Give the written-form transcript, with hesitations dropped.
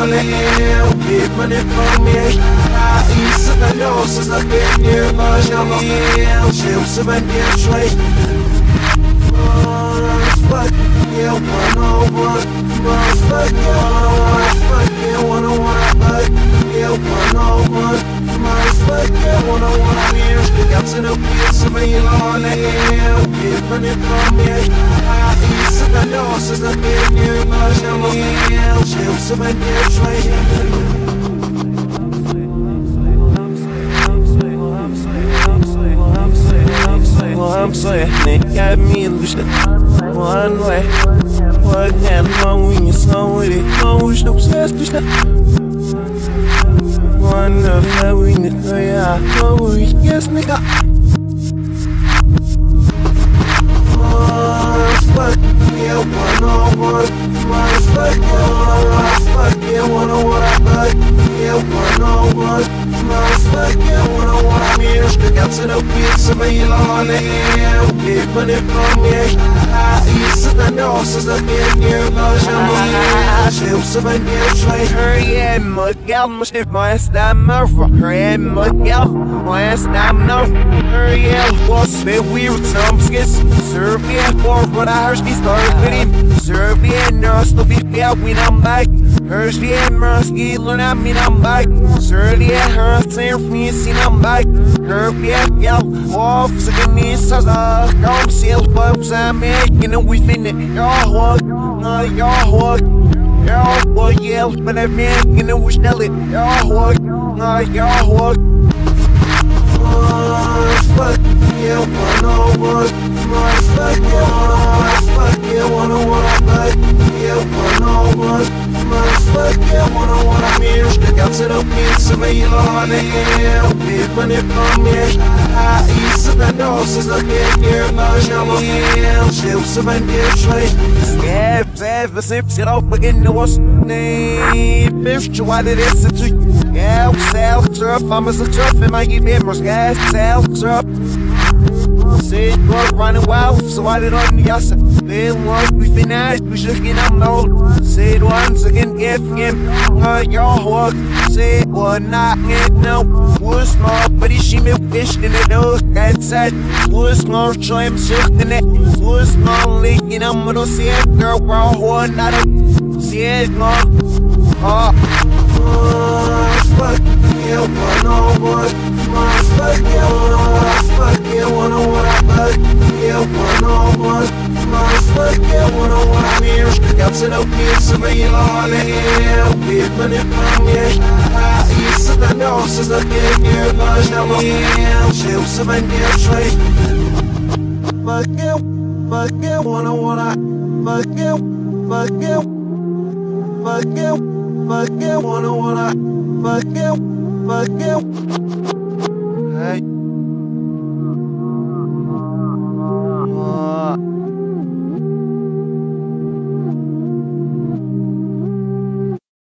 Milano, big money for me. Isso da nossa, da pequena loja, eu se vender trade. Fuck you, 101. Fuck you, 101. Fuck you, 101. Fuck you, 101. Years to get to the piece of Milano, big money for me. Isso da nossa, da pequena loja, eu se vender trade. I'm saying, nigga got me in the shit one way. What kind of long when you song with it? Oh, wish no sense, bitch. One of that we need to yeah. Oh, yes, nigga. Fuck you, 101. Fuck you, 101. Fuck you, 101. Fuck you, 101. Years to get to the piece of Milano, big money for me. Isso da nossa, da pequena loja, eu se vender trade. Hurry Miguel, mas teve mais da Marva. Hurry Miguel, mais da Marva. Hurry was bit weird, some skits. Serbia for what I heard, he started with him. Serbia nurse to be fair when I'm back. Serbia Mersky, learn I mean I'm back. Serbia her same me, seen I'm back. Serbia gal, off, so give me a come sales, but I'm making it, we fin it. Y'all walk, y'all walk. Y'all walk, yeah, but I'm making it, we snell it. Y'all walk, y'all walk. Fuck you, 101. Fuck you, 101. Fuck you, 101. Fuck you, 101. Fuck you, 101. I'm here to get to the piece of Milano, big money for me. Isso da nossa, da pequena loja, eu se vender trade. Skep, sempre ser ao pequeno osso. Nem bicho, why did it sit to you? Yeah, sell surf, I'm a surf, and my give me more gas, sell surf. Said work running wild, so I did on the outside. Then work, we finished, we should get on load. Said once again, get him, y'all work. Said, well, not get no. Was small, but she me wished in the dog. That said, was small, show him shifting it. Was small, leaking, I'm gonna see it, girl, we're one, not a. See it, long. Fuck you, 101. Fuck you, 101. Fuck you, 101. Fuck you, 101. Fuck you, 101. I'm here to get to the piece of Milano, big money for me. Isso da nossa, da pequena loja, eu se vender trade. Fuck you, 101. Fuck you, 101. Fuck you.